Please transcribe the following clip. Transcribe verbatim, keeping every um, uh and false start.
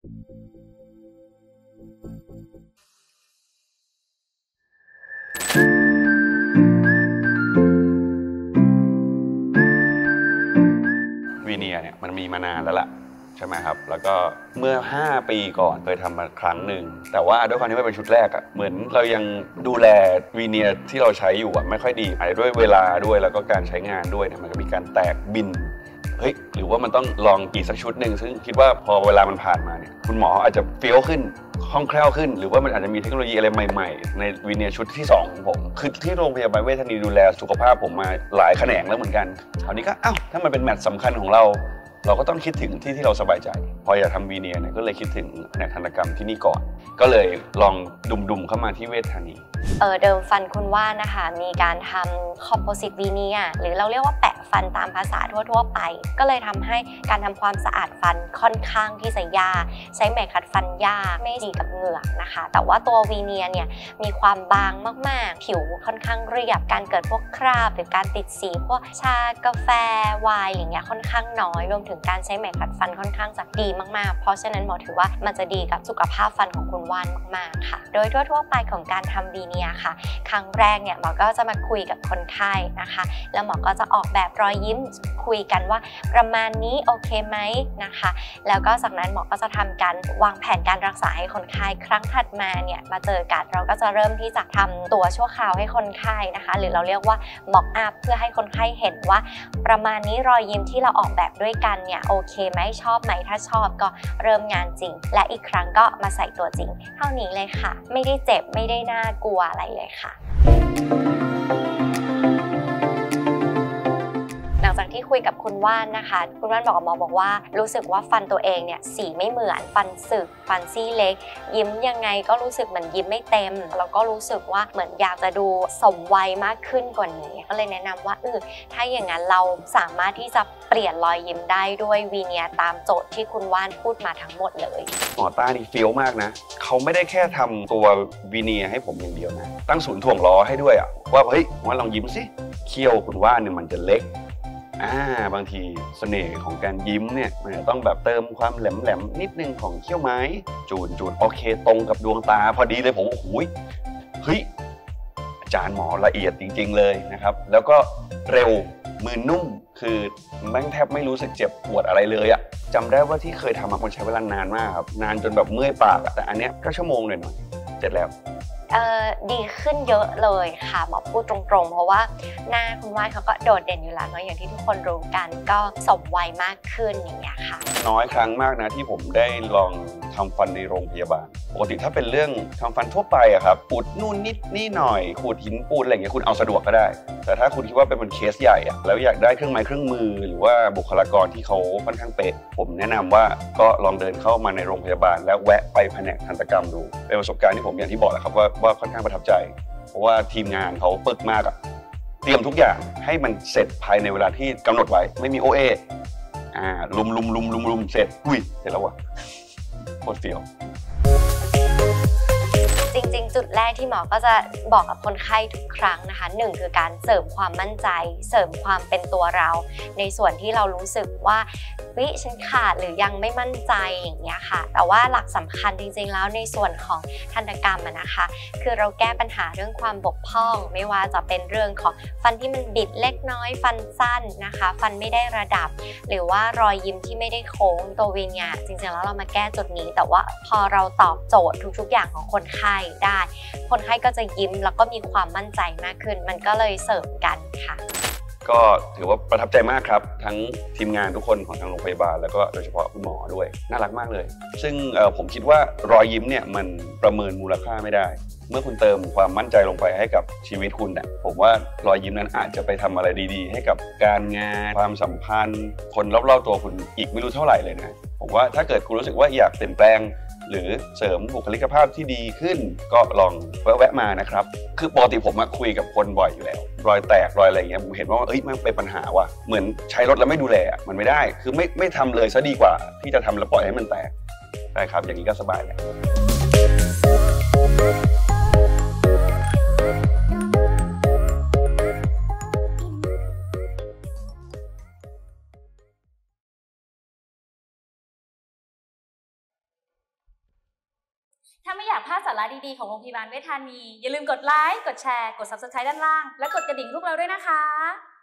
วีเนียเนี่ยมันมีมานานแล้วล่ะใช่ไหมครับแล้วก็เมื่อห้าปีก่อนเคยทำมาครั้งหนึ่งแต่ว่าด้วยความที่มันเป็นชุดแรกอะเหมือนเรายังดูแลวีเนียที่เราใช้อยู่อะไม่ค่อยดีอาจจะด้วยเวลาด้วยแล้วก็การใช้งานด้วยเนี่ยมันก็มีการแตกบินเฮ้ยหรือว่ามันต้องลองอีกสักชุดหนึ่งซึ่งคิดว่าพอเวลามันผ่านมาเนี่ยคุณหมออาจจะเฟี้ยวขึ้นคล่องแคล่วขึ้นหรือว่ามันอาจจะมีเทคโนโลยีอะไรใหม่ๆในวีเนียชุดที่สองของผมคือที่โรงพยาบาลเวชธานีดูแลสุขภาพผมมาหลายแขนงแล้วเหมือนกันคราวนี้ก็อ้าวถ้ามันเป็นแมตช์สำคัญของเราเราก็ต้องคิดถึงที่ที่เราสบายใจพออยากทำวีเนียเนี่ยก็เลยคิดถึงแผนกทันตกรรมที่นี่ก่อนก็เลยลองดุมๆเข้ามาที่เวชธานีเออเดิมฟันคุณว่านะคะมีการทำคอมโพสิตวีเนียหรือเราเรียกว่าแปะฟันตามภาษาทั่วๆไปก็เลยทำให้การทำความสะอาดฟันค่อนข้างที่จะยากใช้ไหมขัดฟันยากไม่ดีกับเหงือกนะคะแต่ว่าตัววีเนียเนี่ยมีความบางมากๆผิวค่อนข้างเรียบการเกิดพวกคราบหรือการติดสีพวกชากาแฟไวน์อย่างเงี้ยค่อนข้างน้อยรวมถึงการใช้ไหมขัดฟันค่อนข้างจะดีมากๆเพราะฉะนั้นหมอถือว่ามันจะดีกับสุขภาพฟันของคุณว่านมากๆค่ะโดยทั่วๆไปของการทำวีเนียค่ะครั้งแรกเนี่ยหมอก็จะมาคุยกับคนไข้นะคะแล้วหมอก็จะออกแบบรอยยิ้มคุยกันว่าประมาณนี้โอเคไหมนะคะแล้วก็จากนั้นหมอก็จะทำการวางแผนการรักษาให้คนไข้ครั้งถัดมาเนี่ยมาเจอกันเราก็จะเริ่มที่จะทำตัวชั่วคราวให้คนไข้นะคะหรือเราเรียกว่าม็อกอัพเพื่อให้คนไข้เห็นว่าประมาณนี้รอยยิ้มที่เราออกแบบด้วยกันเนี่ยโอเคไหมชอบไหมถ้าชอบก็เริ่มงานจริงและอีกครั้งก็มาใส่ตัวจริงเท่านี้เลยค่ะไม่ได้เจ็บไม่ได้น่ากลัวอะไรเลยค่ะหลังจากที่คุยกับคุณว่านนะคะคุณว่านบอกกับหมอบอกว่ารู้สึกว่าฟันตัวเองเนี่ยสีไม่เหมือนฟันสึกฟันซี่เล็กยิ้มยังไงก็รู้สึกเหมือนยิ้มไม่เต็มแล้วก็รู้สึกว่าเหมือนอยากจะดูสมวัยมากขึ้นกว่านี้ก็เลยแนะนำว่าเออถ้าอย่างนั้นเราสามารถที่จะเปลี่ยนรอยยิ้มได้ด้วยวีเนียตามโจทย์ที่คุณว่านพูดมาทั้งหมดเลยหมอต้านี่เฟี้ยวมากนะเขาไม่ได้แค่ทำตัววีเนียให้ผมอย่างเดียวนะตั้งศูนย์ถ่วงล้อให้ด้วยอะว่าเฮ้ยว่าลองยิ้มสิเขี้ยวคุณว่านเนี่ยมันจะเล็กอ่าบางทีเสน่ห์ของการยิ้มเนี่ยมันจะต้องแบบเติมความแหลมๆนิดนึงของเขี้ยวไม้จูนจูนโอเคตรงกับดวงตาพอดีเลยผมโอ้โหเฮ้ยอาจารย์หมอละเอียดจริงๆเลยนะครับแล้วก็เร็วมือนุ่มคือแม่งแทบไม่รู้สึกเจ็บปวดอะไรเลยอะจำได้ว่าที่เคยทำมาคนใช้เวลานานมากครับนานจนแบบเมื่อยปากอะแต่อันเนี้ยก็ชั่วโมงหน่อยๆเสร็จแล้วเอ่อดีขึ้นเยอะเลยค่ะหมอพูดตรงๆเพราะว่าหน้าคุณว่านเขาก็โดดเด่นอยู่แล้วเนาะอย่างที่ทุกคนรู้กันก็สมวัยมากขึ้นอย่างเงี้ยค่ะน้อยครั้งมากนะที่ผมได้ลองทำฟันในโรงพยาบาลปกติถ้าเป็นเรื่องทำฟันทั่วไปอะครับปูดนู่นนิดนี่หน่อยขูดหินปูนอะไรอย่างเงี้ยคุณเอาสะดวกก็ได้แต่ถ้าคุณคิดว่าเป็นเคสใหญ่อะแล้วอยากได้เครื่องไม้เครื่องมือหรือว่าบุคลากรที่เขาค่อนข้างเป๊ะผมแนะนำว่าก็ลองเดินเข้ามาในโรงพยาบาลแล้วแวะไปแผนกทันตกรรมดูเป็นประสบการณ์ที่ผมอย่างที่บอกแหละครับว่าว่าค่อนข้างประทับใจเพราะว่าทีมงานเขาปึกมากอะเตรียมทุกอย่างให้มันเสร็จภายในเวลาที่กำหนดไว้ไม่มีโอเออ่าลุมลุมลุมลุมลุมเสร็จอุ้ยเสร็จแล้ววะโคตรเฟี้ยวจริงๆจุดแรกที่หมอก็จะบอกกับคนไข้ทุกครั้งนะคะหนึ่งคือการเสริมความมั่นใจเสริมความเป็นตัวเราในส่วนที่เรารู้สึกว่าวิฉันขาดหรือยังไม่มั่นใจอย่างเงี้ยค่ะแต่ว่าหลักสำคัญจริงๆแล้วในส่วนของทันตกรรมอะนะคะคือเราแก้ปัญหาเรื่องความบกพร่องไม่ว่าจะเป็นเรื่องของฟันที่มันบิดเล็กน้อยฟันสั้นนะคะฟันไม่ได้ระดับหรือว่ารอยยิ้มที่ไม่ได้โค้งตัววีเนียจริงๆแล้วเรามาแก้จุดนี้แต่ว่าพอเราตอบโจทย์ทุกๆอย่างของคนไข้ได้คนไข้ก็จะยิ้มแล้วก็มีความมั่นใจมากขึ้นมันก็เลยเสริมกันค่ะก็ถือว่าประทับใจมากครับทั้งทีมงานทุกคนของทางโรงพยาบาลแล้วก็โดยเฉพาะคุณหมอด้วยน่ารักมากเลยซึ่งผมคิดว่ารอยยิ้มเนี่ยมันประเมินมูลค่าไม่ได้เมื่อคุณเติมความมั่นใจลงไปให้กับชีวิตคุณเนี่ยผมว่ารอยยิ้มนั้นอาจจะไปทำอะไรดีๆให้กับการงานความสัมพันธ์คนรอบๆตัวคุณอีกไม่รู้เท่าไหร่เลยนะผมว่าถ้าเกิดคุณรู้สึกว่าอยากเปลี่ยนแปลงหรือเสริมบุคลิกภาพที่ดีขึ้นก็ลองแวะมานะครับคือปกติผมคุยกับคนบ่อยอยู่แล้วรอยแตกรอยอะไรอย่างเงี้ยผมเห็นว่าเอ้ยมันเป็นปัญหาว่ะเหมือนใช้รถแล้วไม่ดูแลมันไม่ได้คือไม่ไม่ทำเลยซะดีกว่าที่จะทำแล้วปล่อยให้มันแตกได้ครับอย่างนี้ก็สบายแล้วาไม่อยากพลาดสาระดีๆของโรงพยาบาลเวชธานีอย่าลืมกดไลค์กดแชร์กด ซับสไครบ์ ด้านล่างและกดกระดิ่งรูปเราด้วยนะคะ